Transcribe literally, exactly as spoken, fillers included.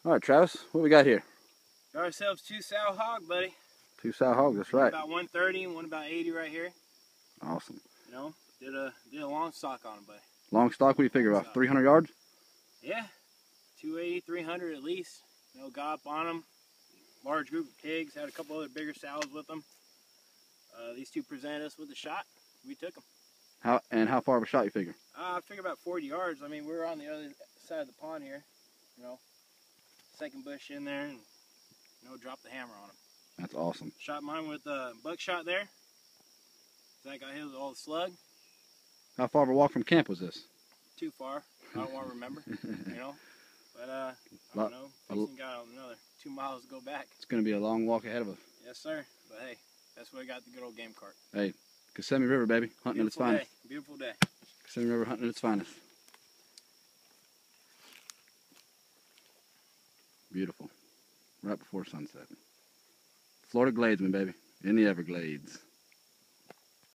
All right, Travis, what we got here? Got ourselves two sow hog, buddy. Two sow hogs, that's one right. About one thirty and one about eighty right here. Awesome. You know, did a did a long stock on them, buddy. Long stock, what do you figure, about three hundred yards? Yeah, two eighty, three hundred at least. You know, got up on them. Large group of pigs, had a couple other bigger sows with them. Uh, these two presented us with a shot. We took them. How and how far of a shot you figure? Uh, I figure about forty yards. I mean, we were on the other side of the pond here. You know, second bush in there, and you know, dropped the hammer on them. That's awesome. Shot mine with a buckshot there. That got hit with all the slug. How far of a walk from camp was this? Too far. I don't want to remember. You know, but uh, I don't know. Fixing got another two miles to go back. It's going to be a long walk ahead of us. Yes, sir. But hey, that's what I got the good old game cart. Hey, Kissimmee River, baby, hunting at its finest. Day. Beautiful day. Kissimmee River hunting at its finest. Beautiful. Right before sunset. Florida Gladesmen, baby. In the Everglades.